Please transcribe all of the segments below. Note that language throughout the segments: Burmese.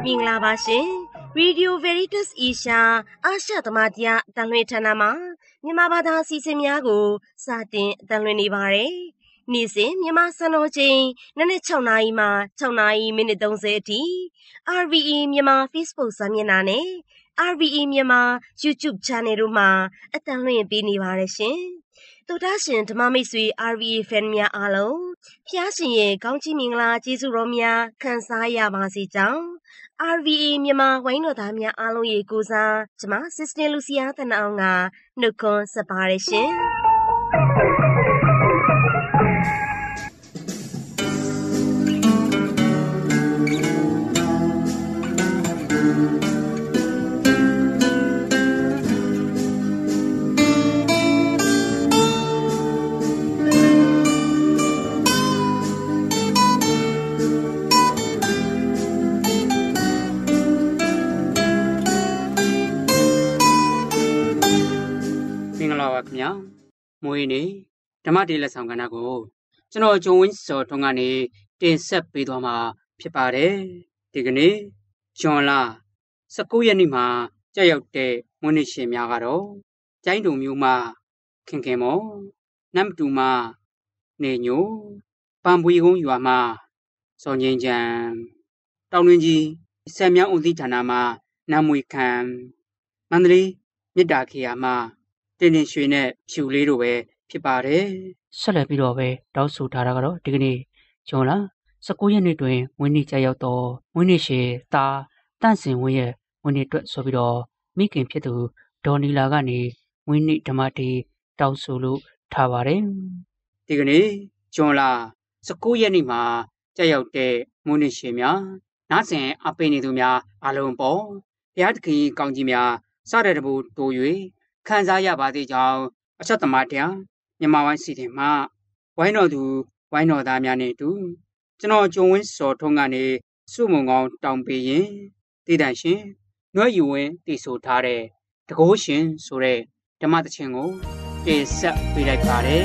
မင်္ဂလာပါရှင် Radio Veritas Asia အာရှသမတရားအတန်လွှင့်ဌာနမှာမြန်မာဘာသာအစီအစဉ်များကိုစတင်အတန်လွှင့်နေပါတယ်နေ့စဉ်မြန်မာစံတော်ချိန်နနက်6နာရီမှ6နာရီမိနစ်30အထိ RVE မြန်မာ Facebook စာမျက်နှာနဲ့ RVE မြန်မာ YouTube Channel တို့မှာအတန်လွှင့်ပေးနေပါတယ်ရှင်တော်တာရှင်ဓမ္မမိတ်ဆွေ RVE Fan များအားလုံးဖျားရှင်ရဲ့ကောင်းချီးမင်္ဂလာကျေးဇူးတော်များခံစားရပါစေကြောင်း RVE မြန်မာဝိုင်းတော်သားများအားလုံးရဲ့ကိုစားကျွန်မ Sister Lucia တနအောင်ကနှုတ်ခွန်းဆက်ပါရရှင်ခင်ဗျာမွေးနေဓမ္မတေးလက်ဆောင်ကဏ္ဍကိုကျွန်တော်ဂျုံဝင်းစောထွန်းကနေတင်ဆက်ပေးသွားမှာဖြစ်ပါတယ်ဒီကနေ့ဇွန်လ19ရက်နေ့မှာကြာရောက်တဲ့မွေးနေ့ရှင်များကတော့ကျိုင်းတုံမျိုးမှာခင်ခင်မောနမ်တူမှာနေညိုပန်ပွေကုန်းရွာမှာစောငင်းချံတောင်တွင်ကြီးဆက်မြောင်းဦးစီးဌာနမှာနမ်မွေခံမန္တလေးမြစ်တာခေယာမှာတင်းတင်းရွှေနဲ့ဖြူလေးတို့ပဲဖြစ်ပါတယ်ဆက်လက်ပြီးတော့ပဲတောက်ဆိုထားတာကတော့ဒီကနေ့ဇွန်လ19ရက်နေ့တွင်မွေးနေ့ကြာရောက်တော့မွေးနေ့ရှင်သားတန့်စင်ဝင်းရဲ့မွေးနေ့အတွက်ဆိုပြီးတော့မိခင်ဖြစ်သူဒေါ်နီလာကနေမွေးနေ့ဓမ္မတေးတောက်ဆိုလို့ထားပါတယ်ဒီကနေ့ဇွန်လ19ရက်နေ့မှာကြာရောက်တဲ့မွေးနေ့ရှင်များနားဆင်အပိနေသူများအားလုံးပေါ်ဘုရားသခင်ကောင်းကြီးများစတဲ့တဘူတိုး၍ခံစားရပါသေးကြောင်းအချက်သမားတရားမြန်မာဝိုင်းစီတင်မှဝိုင်းတော်သူဝိုင်းတော်သားများနဲ့အတူကျွန်တော်ဂျုံဝင်းစောထွန်းကနေစုမုံကောင်းတောင်းပေးရင်တည်တံရှင်နှွဲ့ယူဝင်းတည်ဆိုထားတဲ့တကိုးရှင်ဆိုတဲ့ဓမ္မသချင်းကိုတင်ဆက်ပေးလိုက်ပါတယ်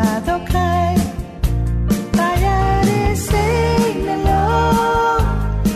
တ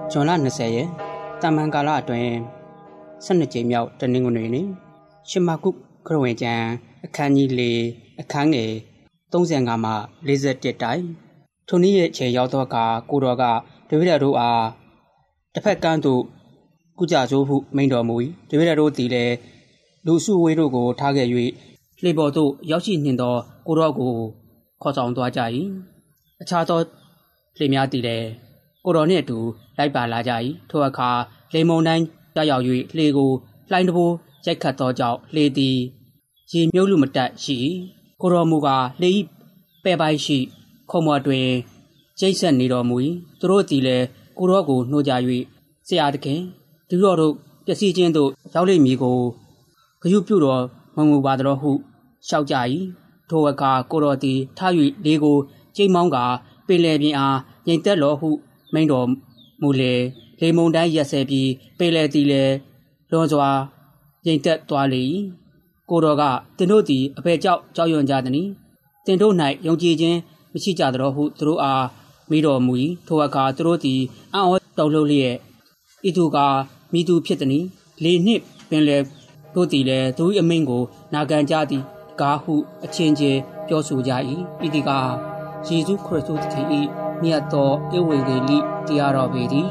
ဇွန်လ20ရက်တာမန်ကာလအတွင်း12ကြိမ်မြောက်တနင်္ဂနွေနေ့ရှမကုခရဝင်ကျမ်းအခန်းကြီး4အခန်းငယ်35မှ41တိုင်ထိုနည်းရဲ့ခြေရောက်သောအခါကိုတော်ကတပည့်တော်တို့အားတစ်ဖက်ကန်းသို့ကုကြစိုးဟုမိန့်တော်မူ၏တပည့်တော်တို့သည်လည်းလူစုဝေးတို့ကိုထားခဲ့၍လှေပေါ်သို့ရောက်ရှိနှင့်သောကိုတော်ကိုခေါ်ဆောင်သွားကြ၏အခြားသောလှေများသည်လည်းကိုတော်နှင့်အတူလိုက်ပါလာကြ၏ထိုအခါလေမုန်တိုင်းကြောက်ရောက်၍လှေကိုလှိုင်းတဘိုးရိုက်ခတ်သောကြောင့်လှေသည်ရေမြုပ်လူမတက်ရှိကိုတော်မူကားလှေ၏ပဲ့ပိုင်းရှိခုံမော်တွင်ကျိတ်ဆက်နေတော်မူ၏သူတို့သည်လည်းကိုတော်ကိုနှိုးကြ၍ဆရာသခင်ဒီတော်တို့ပျက်စီးခြင်းသို့ရောက်လိမ့်မည်ကိုဂရုပြုတော်မမူပါတော်ဟုလျှောက်ကြ၏ထိုအခါကိုတော်သည်ထား၍လေကိုကျိတ်မောင်းကာပင်လယ်ပြင်အားငြိမ်သက်တော်ဟုမိန့်တော်မူလေလေမုန်တိုင်းရက်ဆဲပြီးပင်လယ်သည်လည်းလွန်စွာငြိမ်သက်သွားလေ၏ကိုတော်ကတင်တို့သည်အဘယ်ကြောင့်ကြောက်ရွံ့ကြသနည်းတင်တို့၌ယုံကြည်ခြင်းမရှိကြသလိုဟုသူတို့အားမိတော်မူ၏ထိုအခါသူတို့သည်အံ့ဩတုန်လှုပ်လျက်ဤသူကမိသူဖြစ်သည်။လေနှင့်ပင်လယ်တို့သည်လည်းသူ၏အမိန့်ကိုနာခံကြသည်ကားဟုအချင်းချင်းပြောဆိုကြ၏ဤဒီကယေရှုခရစ်တုသခင်၏မြတ်သောဧဝံဂေလိတရားတော်ပေသည်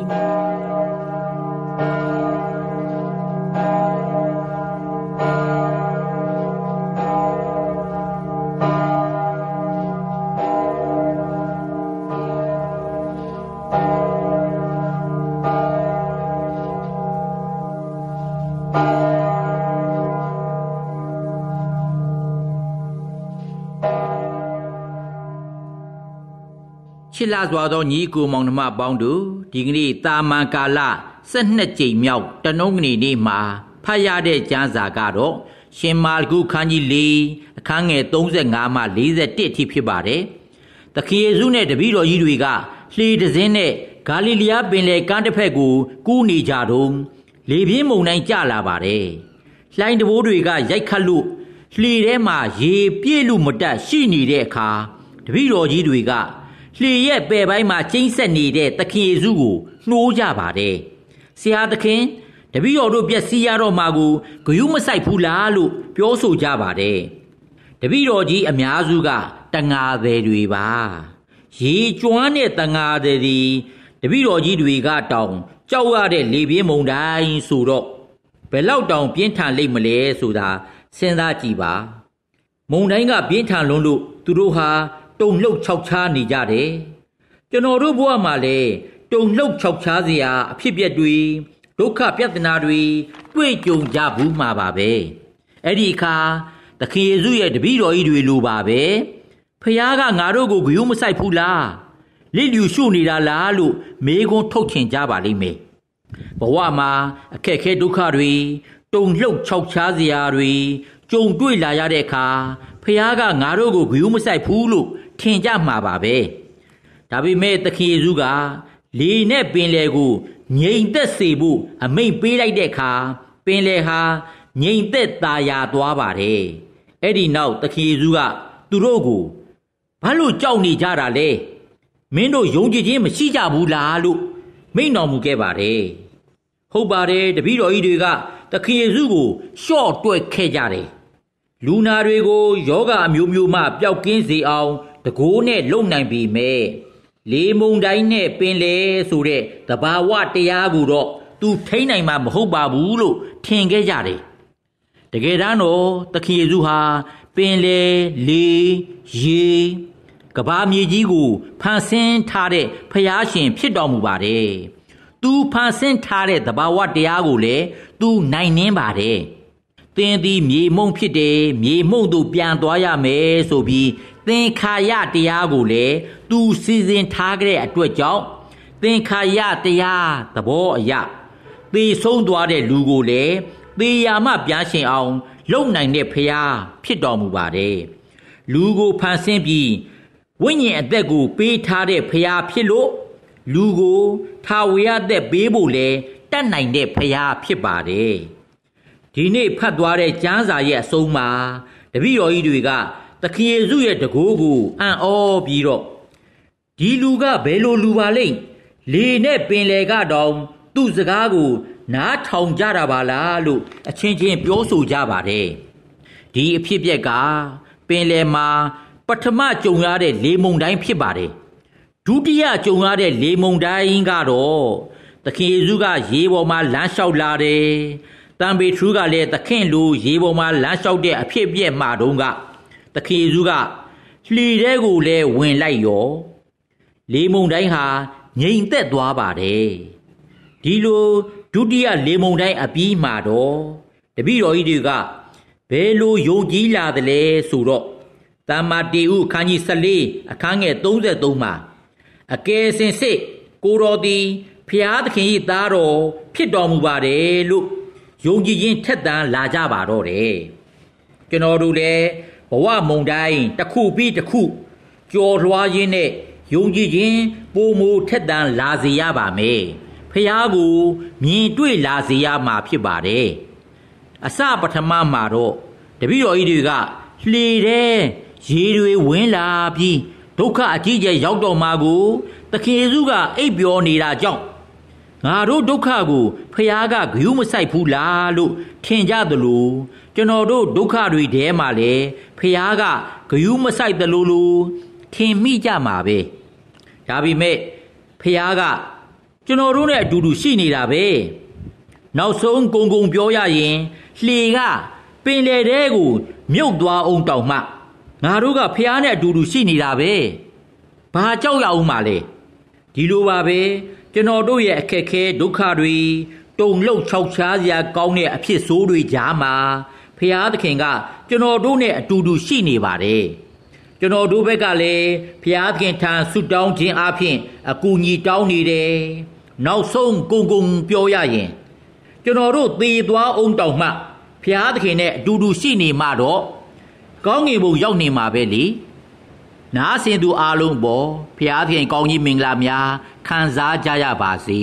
ချစ်လာစွာသောညီကိုမောင်နှမပေါင်းတို့ဒီကနေ့တာမန်ကာလ12ကြိမ်မြောက်တနင်္ဂနွေနေ့မှာဖတ်ရတဲ့ကျမ်းစာကတော့ရှင်မာကုခန်းကြီး4အခန်းငယ်35မှ41အထိဖြစ်ပါတယ်။သခင်ယေရှုနဲ့တပည့်တော်ကြီးတွေကလှေတစ်စင်းနဲ့ဂါလိလျားပင်လယ်ကမ်းတစ်ဖက်ကိုကူးနေကြတော့လေပြင်းမုန်တိုင်းကျလာပါတယ်။လှိုင်းတဘိုးတွေကရိုက်ခတ်လို့လှေထဲမှာရေပြည့်လို့မတက်ရှိနေတဲ့အခါတပည့်တော်ကြီးတွေကလှေရဲ့ပဲ့ပိုင်းမှာကျိန်းဆက်နေတဲ့သခင်ယေရှုကိုနှိုးကြပါတယ်။ဆရာသခင်တပည့်တော်တို့ပျက်စီးရတော့မှာကိုဂရုမစိုက်ဘူးလားလို့ပြောဆိုကြပါတယ်။တပည့်တော်ကြီးအများစုကတငါသည်တွေပါ။ရေကျွမ်းတဲ့တငါသည်တွေတပည့်တော်ကြီးတွေကတောင်ကြောက်ရတဲ့လေပြင်းမုန်တိုင်းဆိုတော့ဘယ်လောက်တောင်ပြင်းထန်လိမ့်မလဲဆိုတာစဉ်းစားကြည့်ပါ။မုန်တိုင်းကပြင်းထန်လွန်းလို့သူတို့ဟာတုန်လှုပ်ခြောက်ခြားနေကြတယ်ကျွန်တော်တို့ဘဝမှာလည်းတုန်လှုပ်ခြောက်ခြားစရာအဖြစ်အပျက်တွေဒုက္ခပြဿနာတွေတွေ့ကြုံကြဘူးမှာပါပဲအဲ့ဒီအခါသခင်ယေရှုရဲ့တပည့်တော်ကြီးတွေလိုပါပဲဖခင်ကငါတို့ကိုဂရုမစိုက်ဘူးလားလစ်လျူရှုနေတာလားလို့မေးခွန်းထုတ်ချင်ကြပါလိမ့်မယ်ဘဝမှာအခက်အခဲဒုက္ခတွေတုန်လှုပ်ခြောက်ခြားစရာတွေကြုံတွေ့လာရတဲ့အခါဖခင်ကငါတို့ကိုဂရုမစိုက်ဘူးလို့ထင်ကြမှာပါပဲဒါပေမဲ့သခင်ယေရှုကလေနဲ့ပင်လယ်ကိုငြိမ်သက်စေဖို့အမိန့်ပေးလိုက်တဲ့အခါပင်လယ်ဟာငြိမ်သက်သာယာသွားပါတယ်အဲ့ဒီနောက်သခင်ယေရှုကသူတို့ကိုဘာလို့ကြောက်နေကြတာလဲမင်းတို့ယုံကြည်ခြင်းမရှိကြဘူးလားလို့မိန့်တော်မူခဲ့ပါတယ်ဟုတ်ပါတယ်တပည့်တော်ကြီးတွေကသခင်ယေရှုကိုရှော့တွက်ခဲ့ကြတယ်လူနာတွေကိုယောဂအမျိုးမျိုးမှပျောက်ကင်းစေအောင်တကိုးနဲ့လုံနိုင်ပြီမဲ့လေမုန်တိုင်းနဲ့ပင်လေဆိုတဲ့သဘာဝတရားကိုတော့သူထိန်းနိုင်မှာမဟုတ်ပါဘူးလို့ထင်ခဲ့ကြတယ်တကယ်တမ်းတော့သခင်ယေရှုဟာပင်လေလေရေကမ္ဘာမြေကြီးကိုဖန်ဆင်းထားတဲ့ဖျားရှင်ဖြစ်တော်မူပါတယ်သူဖန်ဆင်းထားတဲ့သဘာဝတရားကိုလည်းသူနိုင်နှင်းပါတယ်သင်သည်မြေမှုန့်ဖြစ်တယ်မြေမှုန့်သို့ပြန်သွားရမယ်ဆိုပြီးသင်္ခါရတရားကိုလည်းသူစီစဉ်ထားကြတဲ့အတွက်ကြောင့်သင်္ခါရတရားသဘောအရသေဆုံးသွားတဲ့လူကိုလည်းသေယာမှပြန်ရှင်အောင်လုပ်နိုင်တဲ့ဖရာဖြစ်တော်မူပါတယ်လူကိုဖန်ဆင်းပြီးဝိညာဉ်အသက်ကိုပေးထားတဲ့ဖရာဖြစ်လို့လူကိုထာဝရအသက်ပေးဖို့လည်းတတ်နိုင်တဲ့ဖရာဖြစ်ပါတယ်ဒီနေ့ဖတ်သွားတဲ့ကျမ်းစာရဲ့အဆုံးမှာတပည့်တော်ကြီးတွေကသခင်ယေရှုရဲ့တကိုးကိုအံ့ဩပြီးတော့ဒီလူကဘယ်လိုလူပါလိမ့်လေနဲ့ပင်လေကတော့သူ့စကားကိုနားထောင်ကြတာပါလားလို့အချင်းချင်းပြောဆိုကြပါတယ်ဒီအဖြစ်အပျက်ကပင်လယ်မှာပထမကြုံရတဲ့လေမုန်တိုင်းဖြစ်ပါတယ်ဒုတိယကြုံရတဲ့လေမုန်တိုင်းကတော့သခင်ယေရှုကရေပေါ်မှာလမ်းလျှောက်လာတယ်တန်ပေထူးကလည်းသခင်လိုရေပေါ်မှာလမ်းလျှောက်တဲ့အဖြစ်အပျက်မှာတုန်းကသခင်ယေရှုကလှေထဲကိုလည်းဝင်လိုက်ရောလေမုန်တိုင်းဟာငြိမ်သက်သွားပါတယ်ဒီလိုဒုတိယလေမုန်တိုင်းအပြီးမှာတော့တပည့်တော်ကြီးတွေကဘယ်လိုယုံကြည်လာသလဲဆိုတော့တမ္မာတေဥခန်းကြီး14အခန်းငယ်33မှာအကယ်စင်စစ်ကိုတော်သည်ဖျားသခင်၏သားတော်ဖြစ်တော်မူပါတယ်လို့ယုံကြည်ခြင်းထက်သန်လာကြပါတော့တယ်ကျွန်တော်တို့လည်းဘဝမုန်တိုင်းတစ်ခုပြီးတစ်ခုကြော်လွှားခြင်းနဲ့ယုံကြည်ခြင်းပိုမိုထက်သန်လာစေရပါမယ်ဖျားကိုမြင်တွေ့လာစေရမှာဖြစ်ပါတယ်အစပထမမှာတော့တပည့်တော်ကြီးတွေကလှေထဲရေတွေဝင်လာပြီးဒုက္ခအကြီးကျယ်ရောက်တော်မှာကိုသခင်ယေရှုကအိပ်ပျော်နေတာကြောင့်ငါတို့ဒုက္ခကိုဖျားကဂရုမစိုက်ဘူးလားလို့ထင်ကြသလိုကျွန်တော်တို့ဒုက္ခတွေထဲမှာလည်းဖျားကဂရုမစိုက်သလိုလိုထင်မိကြမှာပဲဒါပေမဲ့ဖျားကကျွန်တော်တို့နဲ့အတူတူရှိနေတာပဲနောက်ဆုံးဂုံပြောရရင်လှေကပင်လယ်ထဲကိုမြုပ်သွားအောင်တောင်မှငါတို့ကဖျားနဲ့အတူတူရှိနေတာပဲဘာကြောက်ရအောင်မှလဲဒီလိုပါပဲကျွန်တော်တို့ရဲ့အခက်ခဲဒုက္ခတွေတုန်လှုပ်ခြောက်ခြားစရာကောင်းတဲ့အဖြစ်ဆိုးတွေကြားမှာဖျားသခင်ကကျွန်တော်တို့နဲ့အတူတူရှိနေပါတယ်ကျွန်တော်တို့ဘက်ကလည်းဖျားသခင်ထံဆုတောင်းခြင်းအပြင်အကူအညီတောင်းနေတယ်နောက်ဆုံးဂုံပြောရရင်ကျွန်တော်တို့သေသွားအောင်တောင်မှဖျားသခင်နဲ့အတူတူရှိနေမှတော့ကောင်းငင်ဘုံရောက်နေမှာပဲလေနားဆင်သူအားလုံးပေါ်ဖျားသခင်ကောင်းကြီးမင်္ဂလာများခံစားကြရပါစေ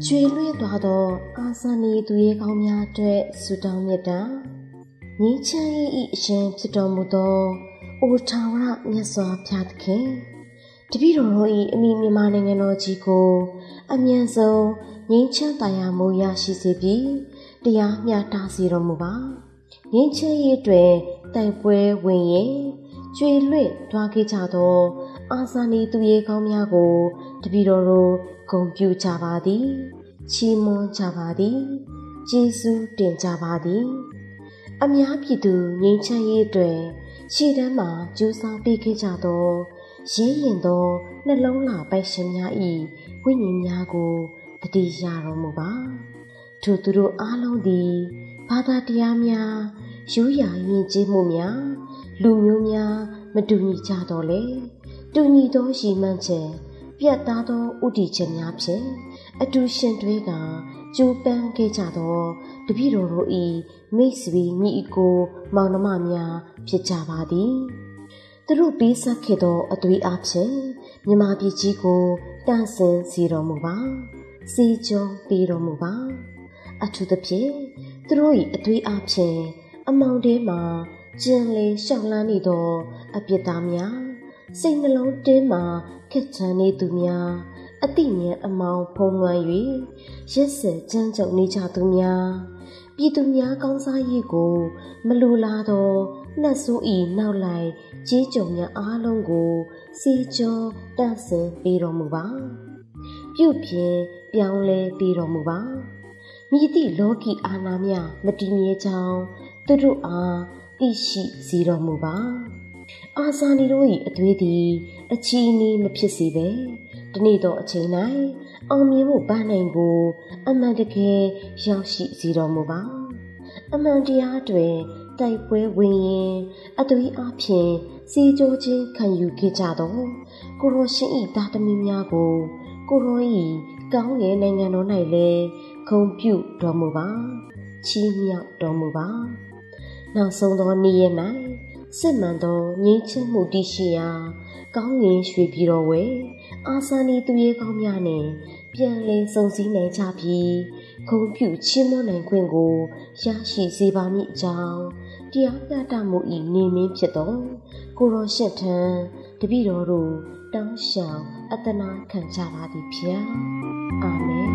ကျွေလွင့်သွားသောအာဇာနည်သူရဲ့ကောင်းများအတွက်ဆုတောင်းမြတ်တာငြိမ်းချမ်းရေး၏အရှင်ဖြစ်တော်မူသောအိုထာဝရမြတ်စွာဘုရားသခင်တပည့်တော်တို့၏အမိမြန်မာနိုင်ငံတော်ကြီးကိုအမြန်ဆုံးငြိမ်းချမ်းသာယာမှုရရှိစေပြီးတရားမျှတစေတော်မူပါငြိမ်းချမ်းရေးအတွက်တိုက်ပွဲဝင်ရင်ကျွေလွင့်သွားခဲ့ကြသောအာဇာနည်သူရဲ့ကောင်းများကိုတပည့်တော်တို့ဂုဏ်ပြုကြပါသည်ချီးမွမ်းကြပါသည်ကျေးဇူးတင်ကြပါသည်အများပြည်သူငြိမ်းချမ်းရေးအတွက်ရှေ့တန်းမှာကြိုးစားပေးခဲ့ကြသောရဲရင်သောနှလုံးလာပိုက်ရှင်များ၏ဝိညာဉ်များကိုတတိယတော်မူပါထိုသူတို့အားလုံးသည်ဘာသာတရားများရိုးရာယဉ်ကျေးမှုများလူမျိုးများမတူညီကြတော့လေတူညီသောရည်မှန်းချက်ပြတ်သားသောဥတီချက်များဖြင့်အတူရှင်တွဲကကြိုးပမ်းခဲ့ကြသောတပည့်တော်တို့၏မိတ်ဆွေညီအကိုမောင်နှမများဖြစ်ကြပါသည်သူတို့ပေးဆက်ခဲ့သောအသွေးအားဖြင့်မြမပြည်ကြီးကိုတန့်စင်စေတော်မူပါစီကြုံပေးတော်မူပါအထူးသဖြင့်သူတို့၏အသွေးအားဖြင့်အမောင်ထဲမှကျင်လေရှောက်လန်းနေသောအပြစ်သားများစိတ်နှလုံးတင်းမှခက်ချမ်းနေသူများအတိညာအမောင်ဖုံးလွှမ်း၍ရက်စက်ကြမ်းကြုတ်နေကြသူများပြည်သူများကောင်းစားရေးကိုမလူလာသောနှက်ဆိုးဤနောက်လိုက်ကြီးကြုံများအားလုံးကိုစီကျော်တန့်စင်ပေးတော်မူပါပြုပြင်ပြောင်းလဲပေးတော်မူပါမြည်သည့်လောကီအာဏာများမတည်မြဲကြောင်းသူတို့အားသိရှိစေတော်မူပါအာဇာနည်တို့၏အသွေးသည်အချီးနှီးမဖြစ်စေပဲဒီနေ့သောအချိန်၌အောင်မြင်မှုပန်းနိုင်ကိုအမှန်တကယ်ရောက်ရှိစေတော်မူပါအမှန်တရားတွင်တိုက်ပွဲဝင်ရင်အသွေးအားဖြင့်စီကြိုးခြင်းခံယူခဲ့ကြသောကိုရောရှင်၏သားသမီးများကိုကိုရော၏ကောင်းငယ်နိုင်ငံတော်၌လည်းဂုဏ်ပြုတော်မူပါချီးမြှောက်တော်မူပါနောက်ဆုံးသောနေ့ရက်၌စစ်မှန်သောငြိမ်းချမ်းမှုတည်ရှိရာကောင်းငင်ရွှေပြည်တော်ဝဲအာဇာနည်သူရဲကောင်းများနှင့်ပြန်လည်စုံစည်းနိုင်ကြပြီးဂုဏ်ပြုချီးမွမ်းနိုင်ခွင့်ကိုရရှိစေပါမည်အကြောင်းတရားမျှတမှု၏နေမင်းဖြစ်သောကိုရောရှင့်ထံတပည့်တော်တို့တောင်းလျှောက်အသနာခံကြပါသည်ဖျားအာမင်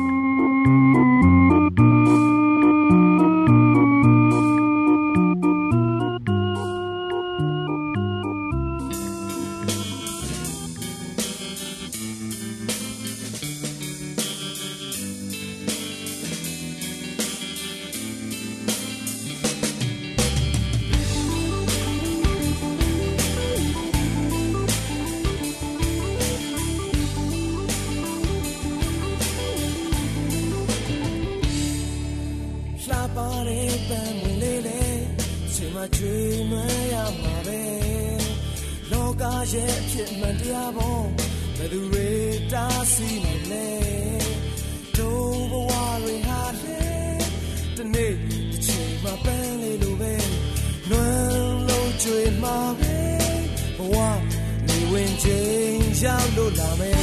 ကျွေးနွယ်ရမှာပဲလောကရဲ့အဖြစ်မှန်တရားပေါ်ဘယ်သူတွေတားဆီးနိုင်လဲတို့ဘဝတွေဟာလေဒီနေ့တစ်ချိန်မှပန်းလေးလိုပဲလွမ်းလို့ကျွေးမှာပဲဘဝနေဝင်ချိန်ရောက်လို့လာမယ်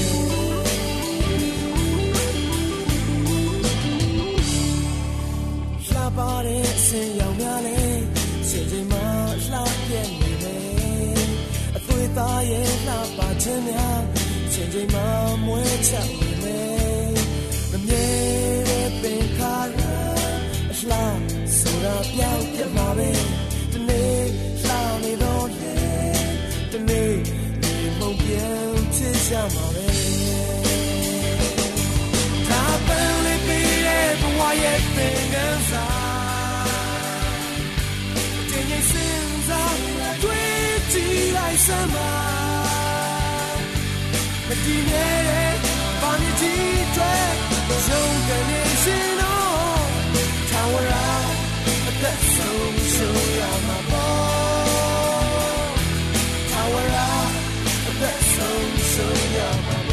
လှပတဲ့အစင်ရောင်များလေချိန်မှလှပြည့်နေမယ်အသွေးသားရဲ့လှပခြင်းများချိန်မှမွေးချနေမယ်မမြဲတဲ့ပင်ခါရအလှဆိုတာပြောင်းပြမှာပဲဒီနေ့လှနေတော့လေဒီနေ့ဒီမုံပြန်ချစ်ရမှာပဲဒါပန်းလေးပြီးတဲ့ဘဝရဲ့ပင်ကန်းစား什么？那几年把你击坠，就跟你心动，看我让的手手要马步，看我让的手手要马步。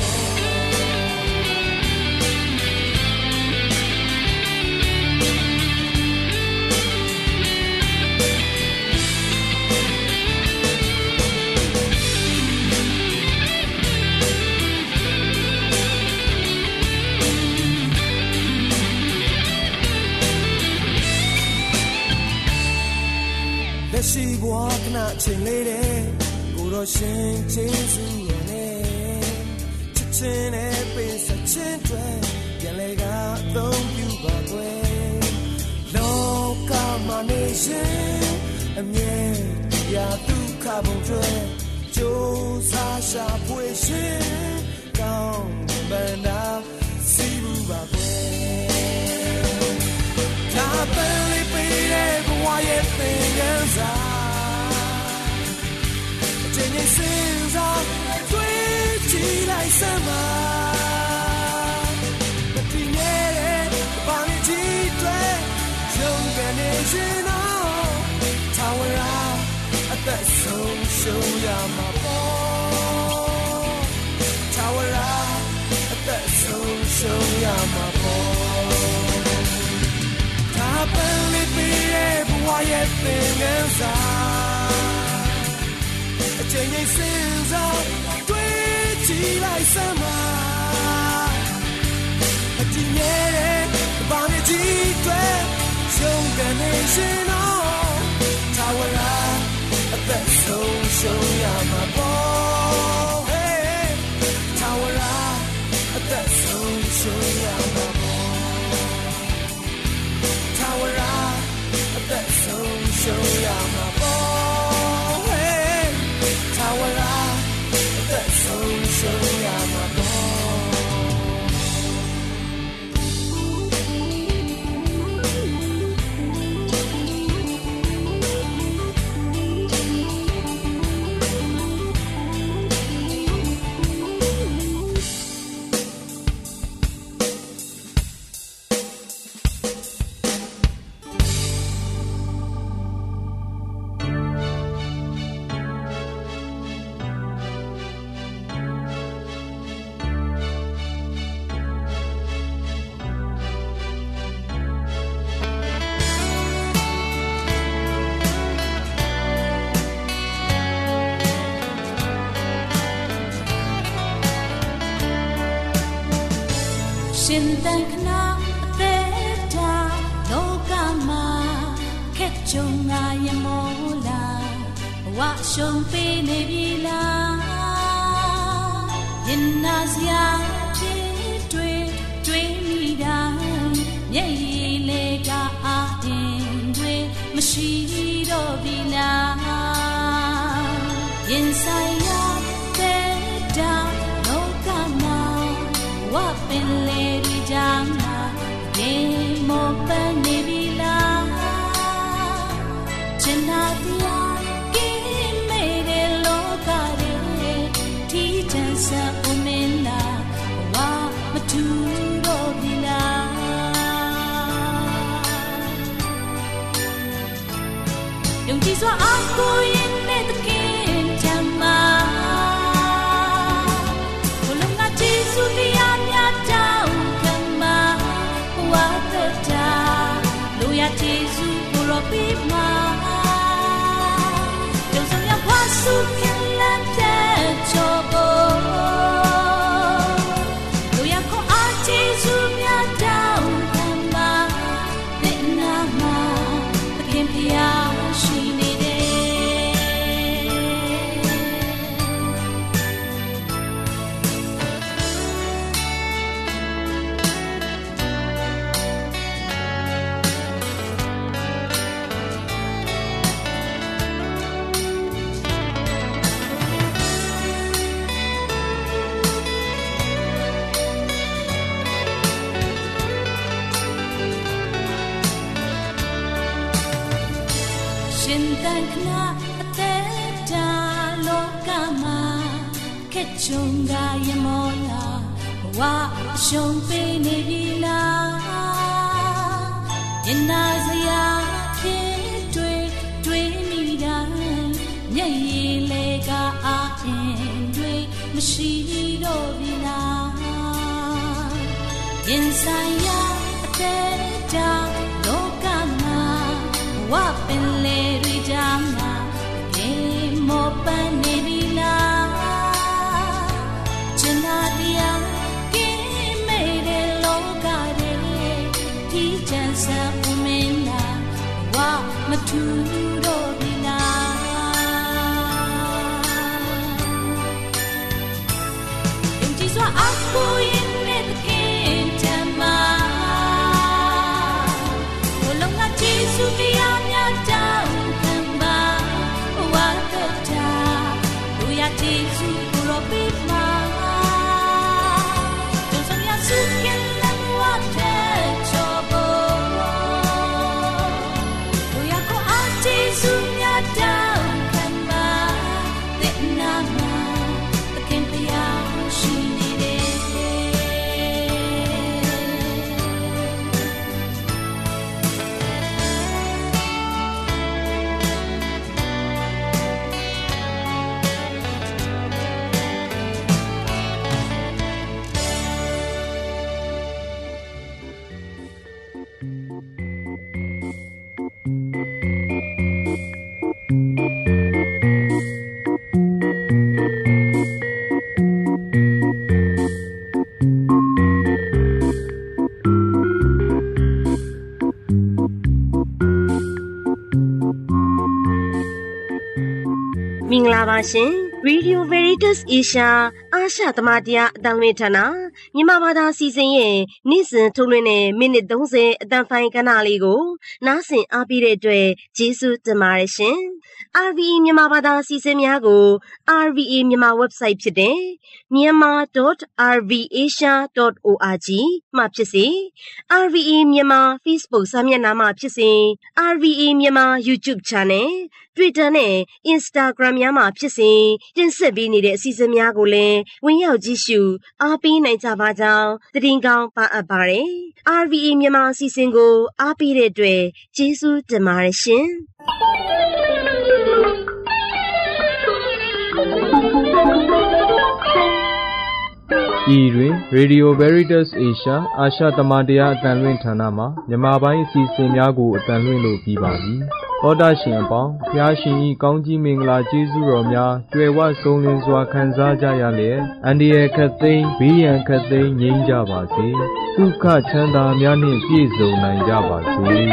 ရှိဘဝခဏချင်းလေးတဲ့ကိုတော့ရှင်ချင်းစုရနဲ့ချစ်ချင်းနဲ့ပေးစချင်းတွေပြန်လေကအသုံးပြုပါကွယ်လောကမှာနေရှင်အမြဲရာဒုက္ခဘုံတွေကြိုးစားရှာဖွေရှင်ကောင်းပန်နာစီဘူးပါကွယ်ဒါပန်လေးပေးတဲ့ဘဝရဲ့သင်ခန်းစာအချိန်ချင်းစဉ်းစားတွေ့ကြည့်လိုက်စမ်းပါမတည်နေတဲ့ဘာနဲ့ကြည့်တွေ့ရုံးကနေရှင်တော့ထာဝရအသက်ဆုံးရှုံးရမှာပေါ့ထာဝရအသက်ဆုံးရှုံးရမှာပေါ့ဒါပန်လေးပေးတဲ့ဘဝရဲ့သင်ခန်းစာအချိန်ချင်းစဉ်းစားတွေ့ကြည့်လိုက်စမ်းပါအတည်ရဲ့ဘာနဲ့ကြည့်တွေ့ရုံးကနေရှင်တော့ထာဝရအသက်ဆုံးရှုံးရမှာပေါ့ဟေးထာဝရအသက်ဆုံးရှုံးရမှာပေါ့ထာဝရအသက်ဆုံးရှုံးရမှာပေါ့ဟေးထာဝရအသက်ဆုံးရှုံးရမှာပေါ့ရှင်သန်ခဏအသက်တာလောကမှာခက်ကြုံငါရမောလားဘဝရှုံးပေးနေပြီလားရင်နာစရာဖြစ်တွေ့မိတာမျက်ရည်လေးကအားအင်းတွေမရှိတော့ပြီလားရင်ဆိုင်ရတဲ့တာလောကမှာဝပင်လေဒီကြမှာရေမောပန်းနေပြီလားချင်နာတရားကိမေတဲ့လောကရဲ့ထီးချမ်းစပ်ဦးမင်းလားဝမထူတော့ပြီလားယုံကြည်စွာအားကိုးရင်နဲ့တခင်ချမ်းမှာဘုလုံးကကျေးဇူးတရားများတောင်းခံမှာဘဝသက်တာလူရကျေးဇူးကိုရောပြီးမှာယုံဆောင်ရပါစုခင်လက်တဲ့ချောပေါ်လူရခေါ်အားကျေးဇူးများတောင်းခံမှာလက်နာမှာသခင်ဖျားရှိနေတယ်ရှင်သန်ခဏအသက်တာလောကမှာခက်ကြုံကရမောလားဘဝအရှုံးပေးနေပြီလားရင်နာစရာဖြစ်တွေ့မိတာမျက်ရည်လေးကအားအင်းတွေမရှိတော့ပြီလားရင်ဆိုင်ရအသက်တာလောကမှာဝပင်လေတွေကြမှာရေမောပန်းနေပြီလားချင်နာတရားကိမေတဲ့လောကရဲ့ထီးချမ်းစပ်ဦးမင်းလားဝမထူတော့ပြီလားမင်္ဂလာပါရှင် Radio Veritas Asia အာရှသမတရားအတန်လွင်ဌာနမြန်မာဘာသာစီစဉ်ရဲ့နေ့စဉ်ထုတ်လွှင့်တဲ့မိနစ်30အတန်ဖိုင်ကဏ္ဍလေးကိုနားဆင်အားပေးတဲ့အတွက်ကျေးဇူးတင်ပါတယ်ရှင် RVA မြန်မာဘာသာစီစဉ်များကို RVA မြန်မာ website ဖြစ်တဲ့ myanmar.rvasia.org မှာဖြစ်စေ RVA မြန်မာ Facebook စာမျက်နှာမှာဖြစ်စေ RVA မြန်မာ YouTube Channel Twitter နဲ့ Instagram များမှာဖြစ်စေတင်ဆက်ပေးနေတဲ့အစီအစဉ်များကိုလည်းဝင်ရောက်ကြည့်ရှုအားပေးနိုင်ကြပါကြောင်းသတင်းကောင်းပါအပ်ပါတယ်။ RVA မြန်မာအစီအစဉ်ကိုအားပေးတဲ့အတွက်ကျေးဇူးတင်ပါတယ်ရှင်။ဤတွင် Radio Veritas Asia အာရှသမတရားအတန်လွင့်ဌာနမှမြန်မာပိုင်းအစီအစဉ်များကိုအတန်လွင့်လို့ပြီးပါပြီ။သောတာရှင်အပေါင်းဖျားရှင်ဤကောင်းကြီးမင်္ဂလာကျေးဇူးတော်များကြွယ်ဝဆုံးလင်းစွာခံစားကြရလျက်အန္တရာယ်ခတ်သိမ်းဘေးရန်ခတ်သိမ်းငြိမ်းကြပါစေ။ဒုက္ခချမ်းသာများနှင့်ပြည့်စုံနိုင်ကြပါစေ။